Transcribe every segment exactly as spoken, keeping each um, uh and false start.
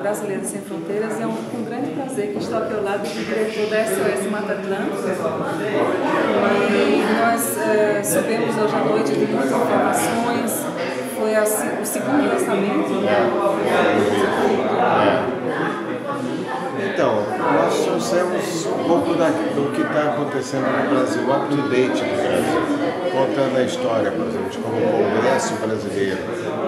Brasileiros Sem Fronteiras. É um, um grande prazer que estou aqui ao lado do diretor da S O S Mata Atlântica. E nós é, soubemos hoje à noite de muitas informações. Foi a, o segundo lançamento. Então, nós trouxemos um pouco da, do que está acontecendo no Brasil, up to date no Brasil, contando a história, por exemplo, de como o Congresso brasileiro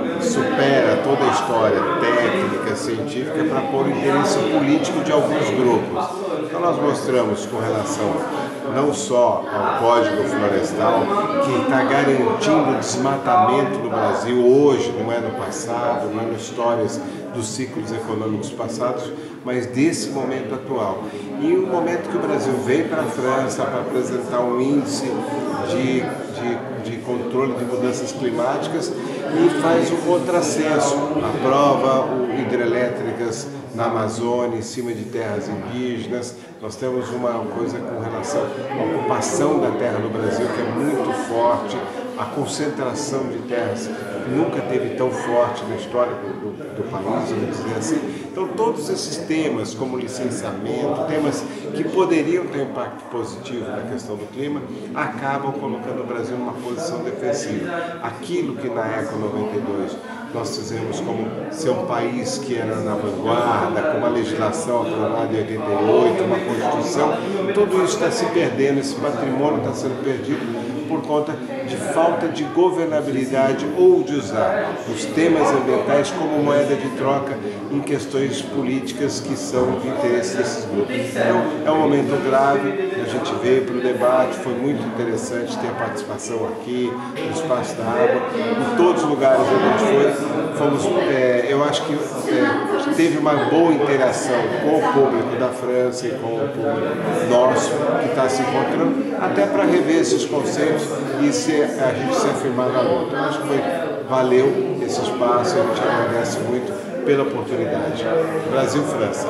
supera toda a história técnica, científica, para pôr o interesse político de alguns grupos. Então nós mostramos com relação não só ao Código Florestal, que está garantindo o desmatamento no Brasil hoje, não é no passado, não é nas histórias dos ciclos econômicos passados, mas desse momento atual. E o momento que o Brasil veio para a França para apresentar um índice de, de, de controle de mudanças climáticas e faz um contrassenso, aprova o hidrelétricas na Amazônia, em cima de terras indígenas. Nós temos uma coisa com relação à ocupação da terra no Brasil que é muito forte, a concentração de terras nunca teve tão forte na história do, do, do país, vamos dizer assim. Então todos esses temas, como licenciamento, temas que poderiam ter impacto positivo na questão do clima, acabam colocando o Brasil numa posição defensiva. Aquilo que na Eco noventa e dois nós fizemos como ser um país que era na vanguarda, com uma legislação aprovada em oitenta e oito, uma Constituição, tudo isso está se perdendo, esse patrimônio está sendo perdido por conta de falta de governabilidade ou de usar os temas ambientais como moeda de troca em questões políticas que são de interesse desses grupos. Então, é um momento grave, a gente veio para o debate, foi muito interessante ter a participação aqui, no Espaço da Água, em todos os lugares onde a gente foi, fomos, é, eu acho que é, teve uma boa interação com o público da França e com o público nosso que está se encontrando, até para rever esses conceitos e se, a gente se afirmar na luta. Eu acho que foi, valeu esse espaço, a gente agradece muito pela oportunidade. Brasil-França.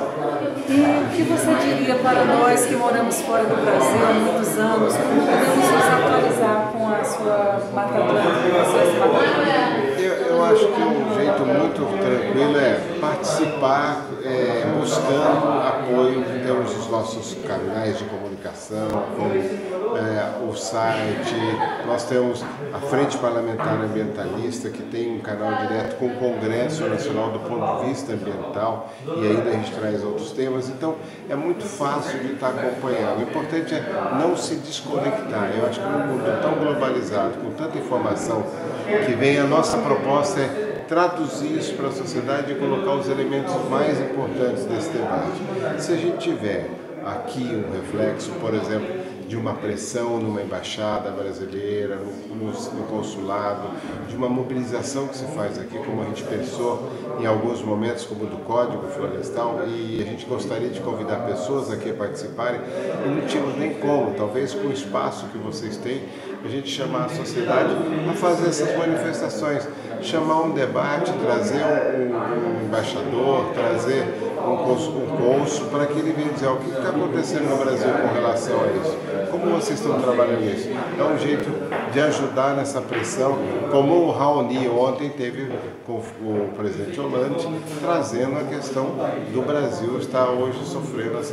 E o que você diria para nós que moramos fora do Brasil há muitos anos, como podemos nos atualizar com a sua Mata Atlântica, a sua Mata Atlântica? Eu, eu acho que um jeito muito tranquilo é participar, é, buscando apoio em termos dos nossos canais de comunicação, como é, o site. Nós temos a Frente Parlamentar Ambientalista, que tem um canal direto com o Congresso Nacional do ponto de vista ambiental, e ainda a gente traz outros temas, então é muito fácil de estar acompanhando. O importante é não se desconectar. Eu acho que num mundo tão globalizado, com tanta informação que vem, a nossa proposta é traduzir isso para a sociedade e colocar os elementos mais importantes desse debate. Se a gente tiver aqui um reflexo, por exemplo, de uma pressão numa embaixada brasileira, no, no, no consulado, de uma mobilização que se faz aqui, como a gente pensou em alguns momentos, como do Código Florestal, e a gente gostaria de convidar pessoas aqui a participarem, e não tínhamos nem como, talvez com o espaço que vocês têm, a gente chamar a sociedade a fazer essas manifestações, chamar um debate, trazer um, um embaixador, trazer um cônsul, para que ele venha dizer o que está acontecendo no Brasil com relação a isso. Como vocês estão trabalhando isso? É um jeito de ajudar nessa pressão, como o Raoni ontem teve com o presidente Hollande, trazendo a questão do Brasil estar hoje sofrendo essa,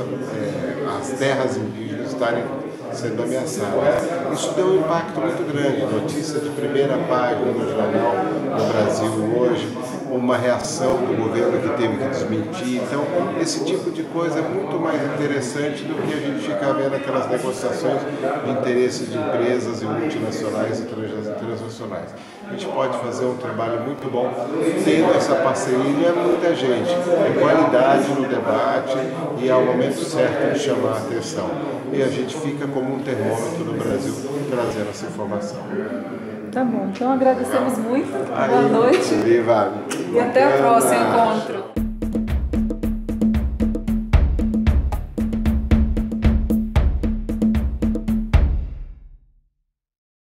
é, as terras indígenas estarem sendo ameaçadas. Isso deu um impacto muito grande, notícia de primeira página no jornal no Brasil hoje, uma reação do governo que teve que desmentir. Então, esse tipo de coisa é muito mais interessante do que a gente ficar vendo aquelas negociações de interesse de empresas e multinacionais e transnacionais. A gente pode fazer um trabalho muito bom tendo essa parceria, não é muita gente, é qualidade no debate e é o momento certo de chamar a atenção. E a gente fica como um termômetro no Brasil trazendo essa informação. Tá bom, então agradecemos muito, boa noite Viva. e até o próximo encontro.